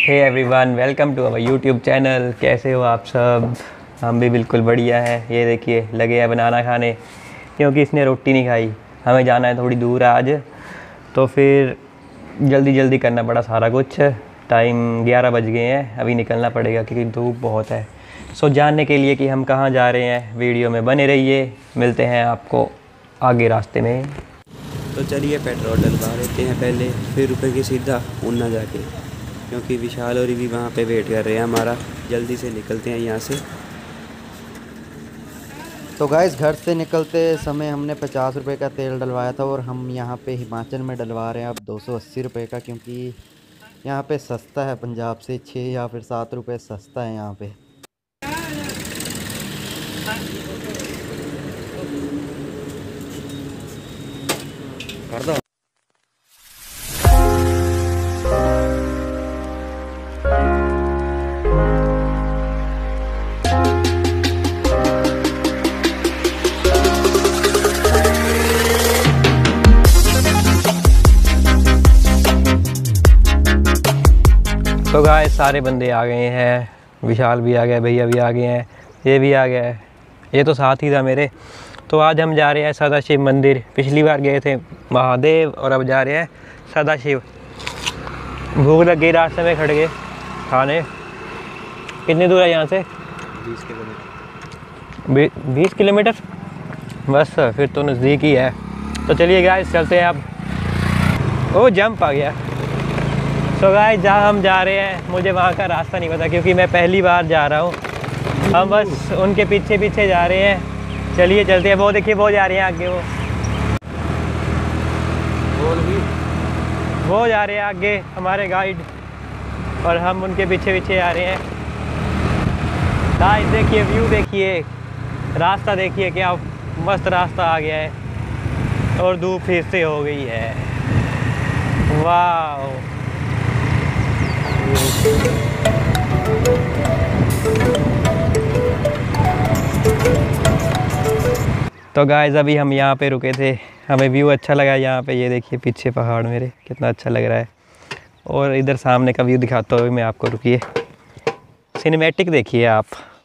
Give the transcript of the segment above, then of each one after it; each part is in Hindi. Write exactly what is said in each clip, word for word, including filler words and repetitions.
Hey everyone, welcome to our YouTube channel. कैसे हो आप सब? हम भी बिल्कुल बढ़िया है। ये देखिए लगे हैं बनाना खाने, क्योंकि इसने रोटी नहीं खाई। हमें जाना है थोड़ी दूर आज, तो फिर जल्दी जल्दी करना पड़ा सारा कुछ। टाइम ग्यारह बज गए हैं, अभी निकलना पड़ेगा क्योंकि धूप बहुत है। सो जानने के लिए कि हम कहाँ जा रहे हैं, वीडियो में बने रहिए। मिलते हैं आपको आगे रास्ते में। तो चलिए पेट्रोल डलवा लेते हैं पहले, फिर रुकेंगे सीधा ऊना जाके, क्योंकि विशाल और भी वहाँ पे वेट कर रहे हैं हमारा। जल्दी से निकलते हैं यहाँ से। तो गाइस, घर से निकलते समय हमने पचास रुपए का तेल डलवाया था और हम यहाँ पे हिमाचल में डलवा रहे हैं अब दो सौ अस्सी रुपये का, क्योंकि यहाँ पे सस्ता है। पंजाब से छः या फिर सात रुपए सस्ता है यहाँ पे। कर दो। तो गाइस सारे बंदे आ गए हैं। विशाल भी आ गया, भैया भी आ गए हैं, ये भी आ गया है। ये तो साथ ही था मेरे। तो आज हम जा रहे हैं सदाशिव मंदिर। पिछली बार गए थे महादेव और अब जा रहे हैं सदाशिव। भूख लग गई, रास्ते में खड़ गए खाने। कितनी दूर है यहाँ से? बीस किलोमीटर। बीस किलोमीटर बस, फिर तो नज़दीक ही है। तो चलिए गाइस चलते हैं अब। ओ जंप आ गया। तो गाइस जहाँ हम जा रहे हैं, मुझे वहाँ का रास्ता नहीं पता, क्योंकि मैं पहली बार जा रहा हूँ। हम बस उनके पीछे पीछे जा रहे हैं। चलिए चलते हैं। वो देखिए वो जा रहे हैं आगे, वो बोल भी वो जा रहे हैं आगे हमारे गाइड, और हम उनके पीछे पीछे जा रहे हैं। गाइस देखिए व्यू, देखिए रास्ता, देखिए क्या मस्त रास्ता आ गया है और धूप फिर से हो गई है। वाह। तो गाइस अभी हम यहाँ पे रुके थे, हमें व्यू अच्छा लगा यहाँ पे। ये देखिए पीछे पहाड़ मेरे, कितना अच्छा लग रहा है। और इधर सामने का व्यू दिखाता हूँ मैं आपको, रुकिए। सिनेमैटिक देखिए आप।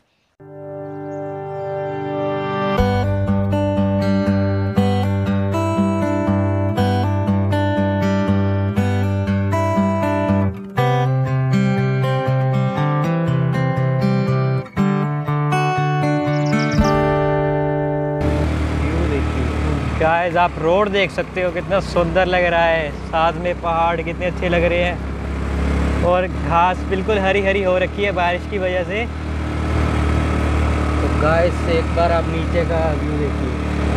गाइस आप रोड देख सकते हो, कितना सुंदर लग रहा है। साथ में पहाड़ कितने अच्छे लग रहे हैं, और घास बिल्कुल हरी हरी हो रखी है बारिश की वजह से। तो गाइस एक बार आप नीचे का व्यू देखिए।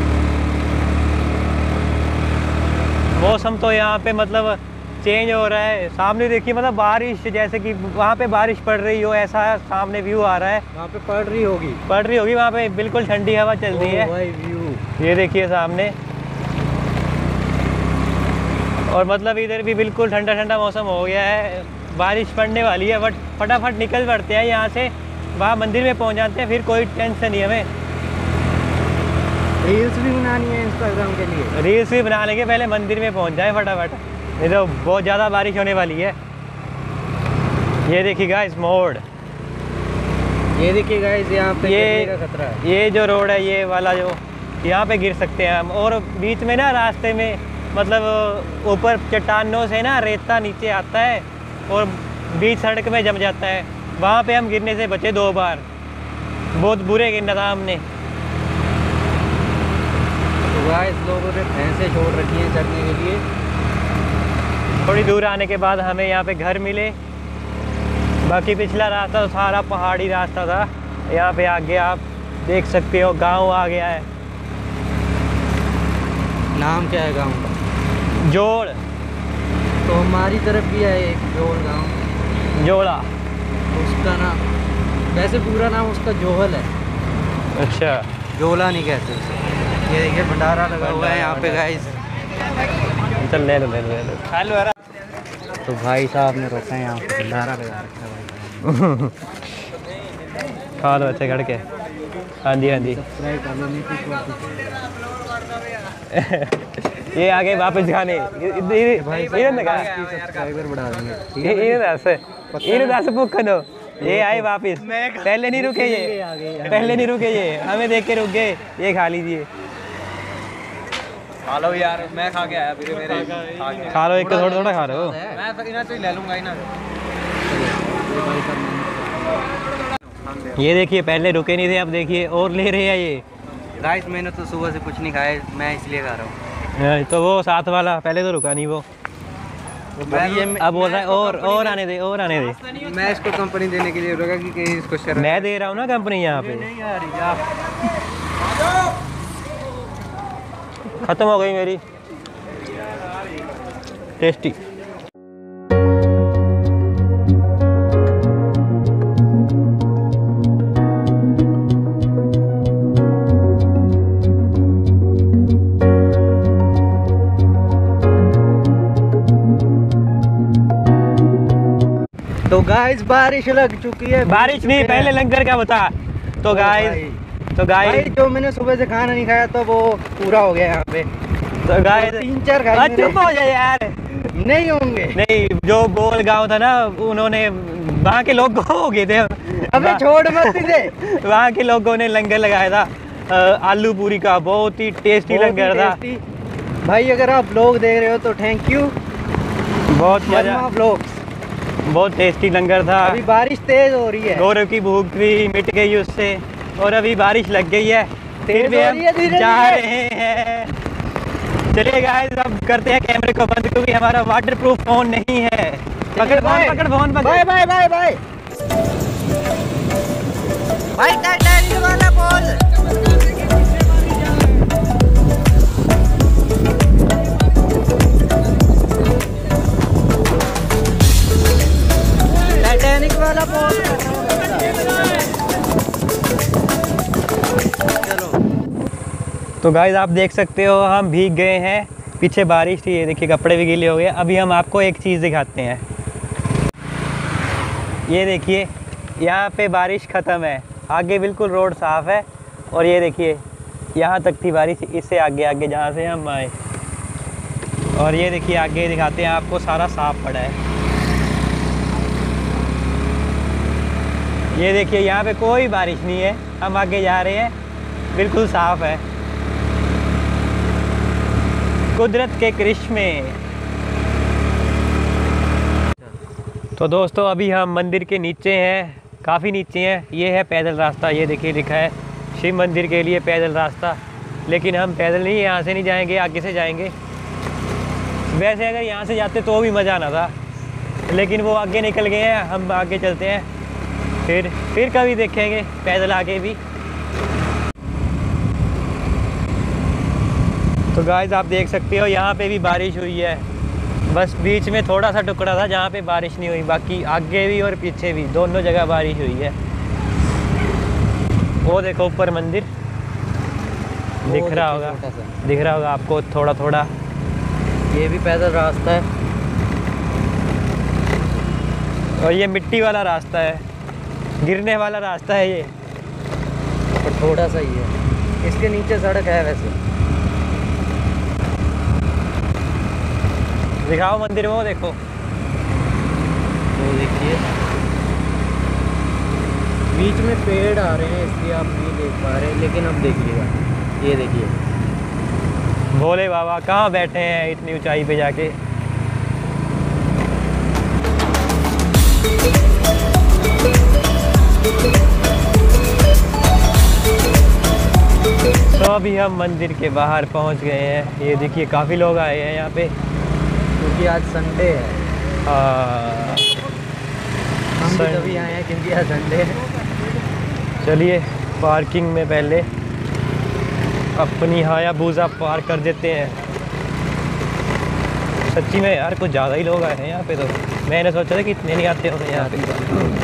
मौसम तो यहाँ पे मतलब चेंज हो रहा है। सामने देखिए, मतलब बारिश, जैसे कि वहाँ पे बारिश पड़ रही हो, ऐसा सामने व्यू आ रहा है। वहाँ पे पड़ रही होगी पड़ रही होगी वहाँ पे, बिल्कुल ठंडी हवा चल रही है। भाई व्यू ये देखिए सामने, और मतलब इधर भी बिल्कुल ठंडा ठंडा मौसम हो गया है। बारिश पड़ने वाली है, बट फटाफट निकल पड़ते हैं यहाँ से, वहाँ मंदिर में पहुँच जाते हैं, फिर कोई टेंशन नहीं हमें। रील्स भी बनानी है इंस्टाग्राम के लिए। रील्स भी बना लेंगे, पहले मंदिर में पहुँच जाए फटाफट। ये तो बहुत ज़्यादा बारिश होने वाली है। ये देखिए गाइस मोड़, ये देखिए गाइस यहाँ पे ये गिरने का खतरा है। ये जो रोड है, ये वाला जो, यहाँ पे गिर सकते हैं हम। और बीच में ना रास्ते में, मतलब ऊपर चट्टानों से ना रेता नीचे आता है और बीच सड़क में जम जाता है। वहाँ पे हम गिरने से बचे दो बार, बहुत बुरे गिरना था हमने। तो गाइस लोगों ने भैंसें छोड़ रखी हैं चरने के लिए। थोड़ी दूर आने के बाद हमें यहाँ पे घर मिले। बाकी पिछला रास्ता तो सारा पहाड़ी रास्ता था। यहाँ पे आगे आप देख सकते हो गांव आ गया है। नाम क्या है गांव का? जोड़। तो हमारी तरफ भी है एक जोड़ गांव, जोड़ा। उसका नाम, वैसे पूरा नाम उसका जोहल है। अच्छा, जोला नहीं कहते उसे। ये देखिए भंडारा लगा हुआ है यहाँ पे गाइस। चल ले लो ले लो ले लो। हेलो। तो भाई साहब ने रोका है यहाँ पे, भंडारा लगा रखा है भाई। खा लो अच्छे खड़ के। हाँ जी हाँ जी। सब्सक्राइब कर लो, नहीं कुछ ये आगे वापस खाने सब्सक्राइबर बढ़ा देंगे। ये दस ये दस भुखन हो ये आए वापस। पहले नहीं रुके ये, पहले नहीं रुके ये, हमें देख के रुक गए। ये खा लीजिए, खा लो यार, मैं खा के आया फिर मेरे खा के खा लो एक थोड़ा थोड़ा खा लो। मैं तो इन्हें तो ही ले लूंगा इन्हें। ये देखिए पहले रुके नहीं थे, अब देखिए और ले रहे हैं ये। गाइस मैंने तो सुबह से कुछ नहीं खाया, मैं इसलिए खा रहा हूँ। तो वो साथ वाला पहले तो रुका नहीं वो, अब बोल रहा है और और आने दे और आने दे। मैं इसको कंपनी देने के लिए रुका कि कहीं इसको शर्म। मैं दे रहा हूँ ना कंपनी यहाँ पे। नहीं आ रही आप। खत्म हो गई मेरी टेस्टी। तो गाइस बारिश लग चुकी है। बारिश नहीं, पहले लंगर का बता। तो गाइस तो गाइस जो मैंने सुबह से खाना नहीं खाया तो वो पूरा हो गया यहाँ पे। तो गाइस तीन चार अरे खाए चुप हो जाए यार। नहीं होंगे। नहीं, जो गोल गांव था ना, उन्होंने वहाँ के लोग हो गए थे। अबे छोड़ मत दे। वहाँ के लोगों ने लंगर लगाया था अ, आलू पूरी का, बहुत ही टेस्टी लंगर था भाई। अगर आप ब्लॉग देख रहे हो तो थैंक यू, बहुत मजा, ब्लॉग। बहुत टेस्टी लंगर था। अभी बारिश तेज हो रही है, गौरव की भूख भी मिट गई उससे, और अभी बारिश लग गई है, फिर भी हम जा रहे हैं। चलिए गाइस अब करते हैं कैमरे को बंद, क्योंकि हमारा वाटर प्रूफ फोन नहीं है। पकड़ फोन पकड़ फोन पकड़। बाय बाय बाय बाय भाई। टाइटैनिक वाला पोज। टाइटैनिक वाला पोज। तो गाइस आप देख सकते हो हम भीग गए हैं, पीछे बारिश थी, ये देखिए कपड़े भी गीले हो गए। अभी हम आपको एक चीज़ दिखाते हैं, ये देखिए यहाँ पे बारिश ख़त्म है, आगे बिल्कुल रोड साफ़ है। और ये देखिए यहाँ तक थी बारिश, इससे आगे आगे जहाँ से हम आए। और ये देखिए आगे दिखाते हैं आपको, सारा साफ़ पड़ा है। ये देखिए यहाँ पे कोई बारिश नहीं है, हम आगे जा रहे हैं, बिल्कुल साफ़ है। कुदरत के करिश्मे। तो दोस्तों अभी हम मंदिर के नीचे हैं, काफ़ी नीचे हैं। ये है पैदल रास्ता, ये देखिए लिखा है शिव मंदिर के लिए पैदल रास्ता, लेकिन हम पैदल नहीं, यहाँ से नहीं जाएंगे, आगे से जाएंगे। वैसे अगर यहाँ से जाते तो भी मज़ा आना था, लेकिन वो आगे निकल गए हैं, हम आगे चलते हैं। फिर फिर कभी देखेंगे पैदल आगे भी। तो गाइस आप देख सकते हो यहाँ पे भी बारिश हुई है, बस बीच में थोड़ा सा टुकड़ा था जहाँ पे बारिश नहीं हुई, बाकी आगे भी और पीछे भी दोनों जगह बारिश हुई है। वो देखो ऊपर मंदिर दिख रहा होगा, दिख रहा होगा आपको थोड़ा थोड़ा। ये भी पैदल रास्ता है, और ये मिट्टी वाला रास्ता है, गिरने वाला रास्ता है ये, पर थोड़ा सा ही है। इसके नीचे सड़क है वैसे। दिखाओ मंदिर, वो देखो, वो देखिए बीच में पेड़ आ रहे हैं इसलिए आप नहीं देख पा रहे, लेकिन अब देखिएगा, ये देखिए भोले बाबा कहाँ बैठे हैं इतनी ऊंचाई पे जाके। तो अभी हम मंदिर के बाहर पहुंच गए हैं। ये देखिए काफ़ी लोग आए हैं यहाँ पे, क्योंकि आज संडे है। आ, हम भी तभी आए हैं क्योंकि आज संडे है। चलिए पार्किंग में पहले अपनी हायाबुसा पार्क कर देते हैं। सच्ची में यार कुछ ज़्यादा ही लोग आए हैं यहाँ पे, तो मैंने सोचा था कि इतने नहीं आते होंगे यहाँ पे।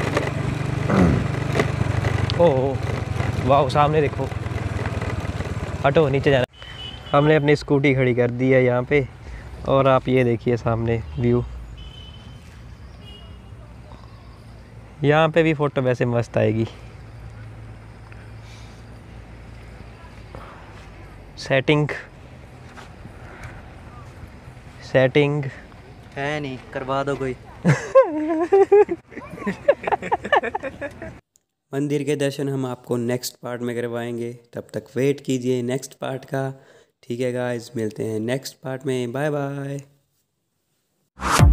ओह वाह, सामने देखो, हटो नीचे जाना। हमने अपनी स्कूटी खड़ी कर दी है यहाँ पे, और आप ये देखिए सामने व्यू, यहाँ पे भी फ़ोटो वैसे मस्त आएगी। सेटिंग सेटिंग है नहीं, करवा दो कोई। मंदिर के दर्शन हम आपको नेक्स्ट पार्ट में करवाएंगे, तब तक वेट कीजिए नेक्स्ट पार्ट का। ठीक है गाइस, मिलते हैं नेक्स्ट पार्ट में। Bye bye.